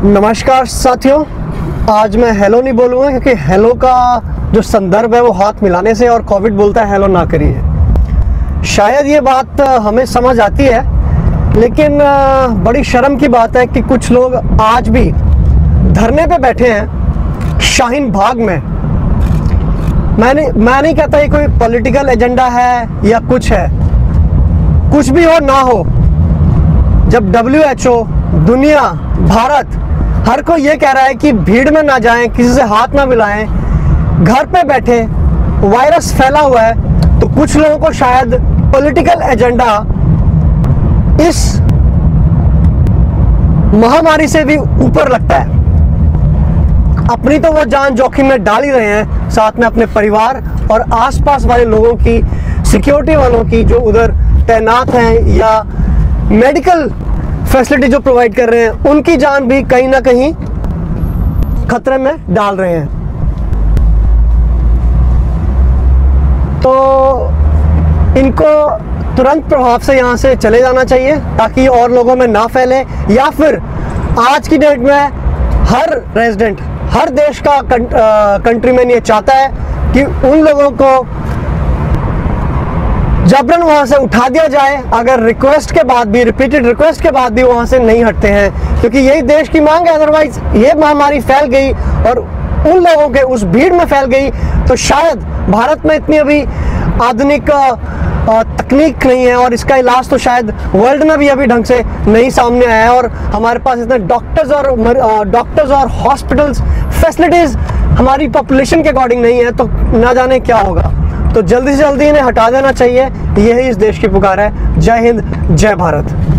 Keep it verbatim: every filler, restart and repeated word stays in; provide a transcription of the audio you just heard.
नमस्कार साथियों, आज मैं हेलो नहीं बोलूँगा क्योंकि हेलो का जो संदर्भ है वो हाथ मिलाने से और कोविड बोलता है हेलो ना करिए। शायद ये बात हमें समझ आती है, लेकिन बड़ी शर्म की बात है कि कुछ लोग आज भी धरने पे बैठे हैं शाहीन बाग में। मैंने मैं नहीं कहता ये कोई पॉलिटिकल एजेंडा है या कुछ है, कुछ भी हो ना हो, जब डब्ल्यू एच ओ, दुनिया, भारत हर कोई ये कह रहा है कि भीड़ में ना जाएं, किसी से हाथ ना मिलाएं, घर पे बैठे, वायरस फैला हुआ है, तो कुछ लोगों को शायद पॉलिटिकल एजेंडा इस महामारी से भी ऊपर लगता है। अपनी तो वो जान जोखिम में डाल ही रहे हैं, साथ में अपने परिवार और आसपास वाले लोगों की, सिक्योरिटी वालों की जो उधर तैनात हैं या मेडिकल फैसिलिटी जो प्रोवाइड कर रहे हैं, उनकी जान भी कहीं ना कहीं खतरे में डाल रहे हैं। तो इनको तुरंत प्रभाव से यहाँ से चले जाना चाहिए ताकि और लोगों में ना फैले, या फिर आज की डेट में हर रेजिडेंट, हर देश का कंट्रीमैन ये चाहता है कि उन लोगों को जबरन वहां से उठा दिया जाए, अगर रिक्वेस्ट के बाद भी, रिपीटेड रिक्वेस्ट के बाद भी वहां से नहीं हटते हैं, क्योंकि यही देश की मांग है। अदरवाइज ये महामारी फैल गई और उन लोगों के उस भीड़ में फैल गई तो शायद भारत में इतनी अभी आधुनिक तकनीक नहीं है और इसका इलाज तो शायद वर्ल्ड में भी अभी ढंग से नहीं सामने आया है, और हमारे पास इतने डॉक्टर्स और डॉक्टर्स और हॉस्पिटल्स फैसिलिटीज हमारी पॉपुलेशन के अकॉर्डिंग नहीं है, तो ना जाने क्या होगा। तो जल्दी से जल्दी इन्हें हटा देना चाहिए, यही इस देश की पुकार है। जय हिंद, जय भारत।